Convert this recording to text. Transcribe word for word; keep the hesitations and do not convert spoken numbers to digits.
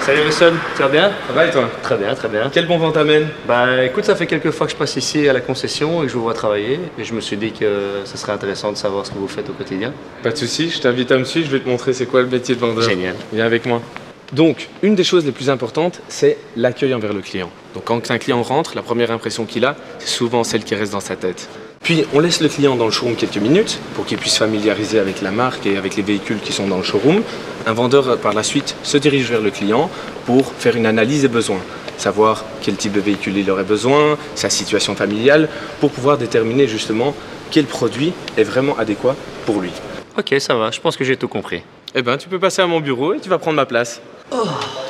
Salut Russell, tu vas bien? Ça va et toi? Très bien, très bien. Quel bon vent t'amène? Bah écoute, ça fait quelques fois que je passe ici à la concession et que je vous vois travailler. Et je me suis dit que ce serait intéressant de savoir ce que vous faites au quotidien. Pas de soucis, je t'invite à me suivre, je vais te montrer c'est quoi le métier de vendeur. Génial. Viens avec moi. Donc, une des choses les plus importantes, c'est l'accueil envers le client. Donc quand un client rentre, la première impression qu'il a, c'est souvent celle qui reste dans sa tête. Puis on laisse le client dans le showroom quelques minutes pour qu'il puisse familiariser avec la marque et avec les véhicules qui sont dans le showroom. Un vendeur par la suite se dirige vers le client pour faire une analyse des besoins, savoir quel type de véhicule il aurait besoin, sa situation familiale, pour pouvoir déterminer justement quel produit est vraiment adéquat pour lui. Ok, ça va, je pense que j'ai tout compris. Eh ben, tu peux passer à mon bureau et tu vas prendre ma place. Oh.